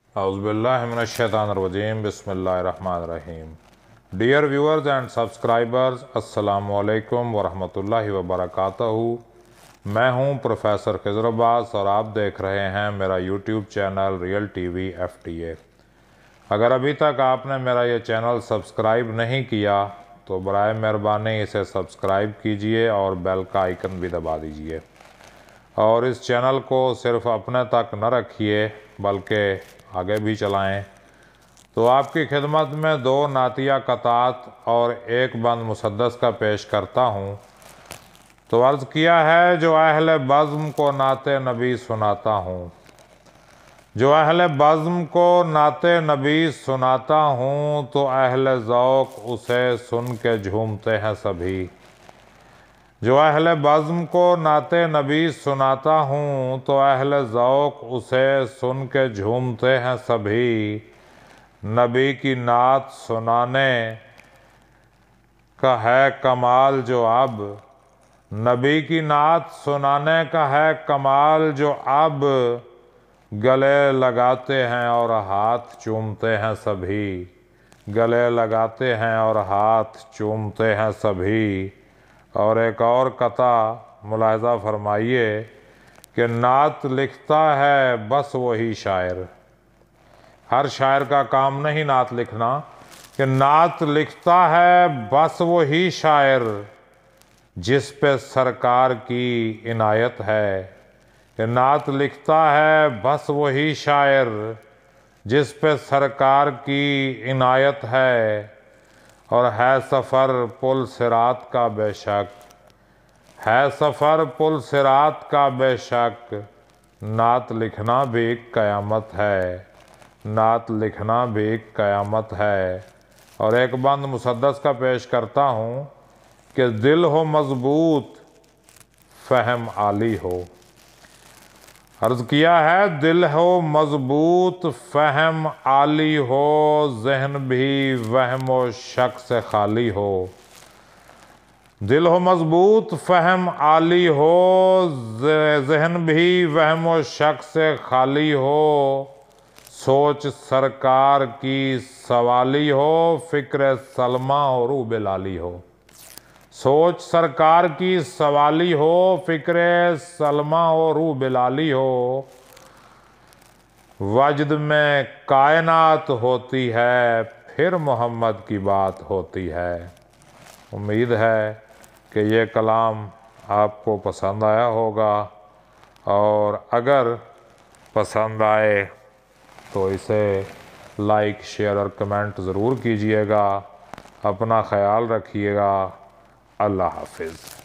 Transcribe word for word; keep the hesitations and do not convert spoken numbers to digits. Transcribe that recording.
औज़ुबिल्लाहिमिनश्शैतानिर्रजीम बिस्मिल्लाहिर्रहमानिर्रहीम। Dear viewers and subscribers, अस्सलामु अलैकुम वरहमतुल्लाहि वबरकातुहू। मैं हूं प्रोफेसर खिज़र अब्बास और आप देख रहे हैं मेरा YouTube channel real TV F T A. अगर अभी तक आपने मेरा ये चैनल सब्सक्राइब नहीं किया तो बराए मेहरबानी इसे सब्सक्राइब कीजिए और बेल का आइकन भी दबा दीजिए। और इस चैनल को सिर्फ अपने तक न रखिए बल्कि आगे भी चलाएं। तो आपकी खिदमत में दो नातिया कतात और एक बंद मुसद्दस का पेश करता हूँ। तो अर्ज़ किया है, जो अहले बज़्म को नाते नबी सुनाता हूँ, जो अहले बज़्म को नाते नबी सुनाता हूँ, तो अहले ज़ौक़ उसे सुन के झूमते हैं सभी। जो अहले बज़्म को नाते नबी सुनाता हूँ, तो अहले ज़ौक़ उसे सुन के झूमते हैं सभी। नबी की नात सुनाने का है कमाल जो अब, नबी की नात सुनाने का है कमाल जो अब, गले लगाते हैं और हाथ चूमते हैं सभी। गले लगाते हैं और हाथ चूमते हैं सभी। और एक और कता मुलाहिज़ा फरमाइए कि नात लिखता है बस वही शायर। हर शायर का काम नहीं नात लिखना, कि नात लिखता है बस वही शायर जिस पे सरकार की इनायत है। कि नात लिखता है बस वही शायर जिस पे सरकार की इनायत है। और है सफ़र पुल सिरात का बेशक, है सफ़र पुल सिरात का बेशक, नात लिखना भी क़यामत है, नात लिखना भी क़यामत है। और एक बंद मुसद्दस का पेश करता हूँ कि दिल हो मज़बूत फ़हम आली हो। अर्ज़ किया है, दिल हो मज़बूत फ़हम आली हो, ज़हन भी वहम व शक से खाली हो। दिल हो मज़बूत फ़हम आली हो, ज़हन भी वहम व शक से खाली हो। सोच सरकार की सवाली हो, फ़िक्र सलमा और रूह बिलाली हो। सोच सरकार की सवाली हो, फ़िक्र सलमा और रूह बिलाली हो। वजद में कायनात होती है, फिर मोहम्मद की बात होती है। उम्मीद है कि ये कलाम आपको पसंद आया होगा, और अगर पसंद आए तो इसे लाइक शेयर और कमेंट ज़रूर कीजिएगा। अपना ख्याल रखिएगा। अल्लाह हाफिज़।